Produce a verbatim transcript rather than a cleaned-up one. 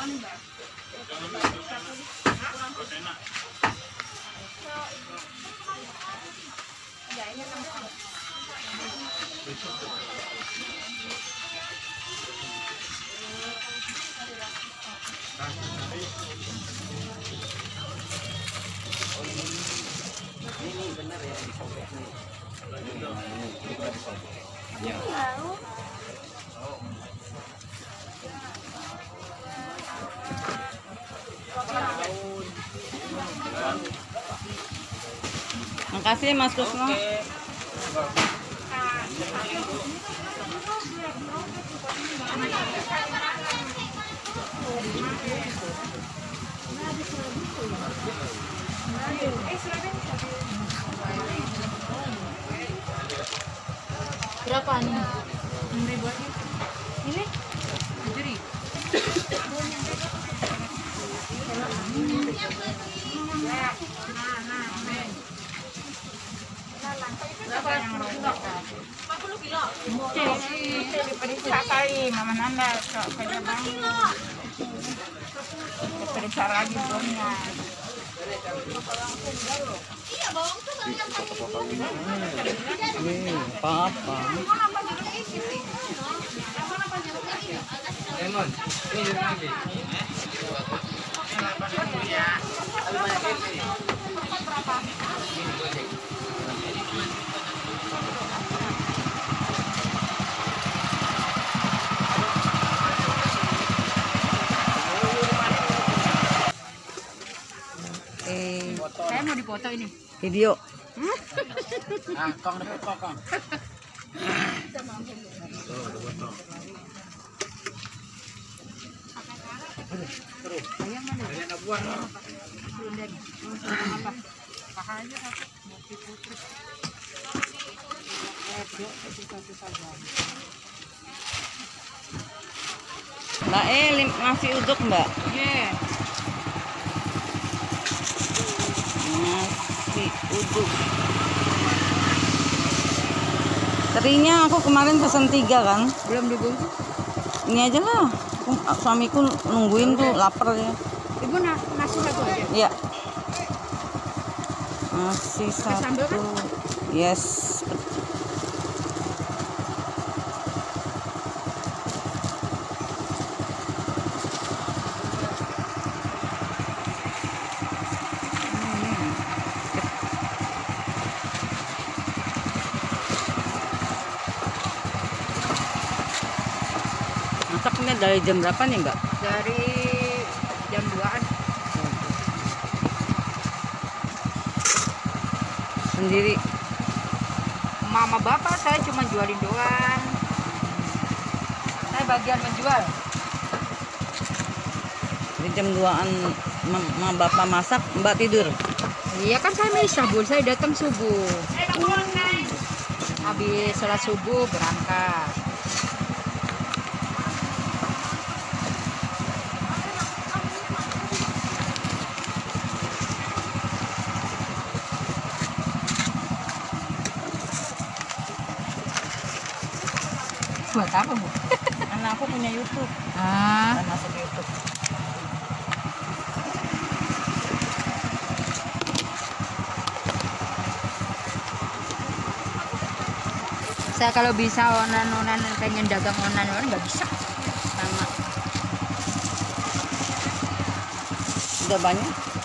Ini benar ya disobek nih. Ya. Makasih Mas Kusno. Berapa nih? enam ribu aja. Ini? Jadi. Berapa yang lima puluh kilo. Diperiksa kali, Mama Nanda kerja bang. Diperiksa lagi bomnya. Iya, bawang tuh banyak Ini apa-apa. Lemon. Ini lagi. Eh, saya mau dipoto ini. video. Ah, kong dapat kok, kong. Ayam mana? Ayam nak buat. Serundeng. Apa? Pakai aja satu. Motif putih. Eh, dua, satu saja. Mbak E lim- ngasih uduk Mbak. Iya. Nasi uduk. Terinya aku kemarin pesen tiga kan. Belum dibungkus. Ini aja lah. Aku- Suamiku nungguin tuh lapar ya. Ibu na nasi satu aja. Iya. Nasi sambal satu. kan? Yes. Masaknya dari jam berapa nih Mbak? Dari jam duaan. Sendiri. Mama bapak saya cuma jualin doang. Saya bagian menjual. Di jam duaan mama bapak masak, Mbak tidur. Iya kan saya misah bu, saya datang subuh. Habis sholat subuh berangkat. Buat apa bu? Anak aku punya YouTube. Ah, Dan masuk YouTube. saya kalau bisa onan-onan pengen dagang onan-onan nggak bisa. Sama. Udah banyak.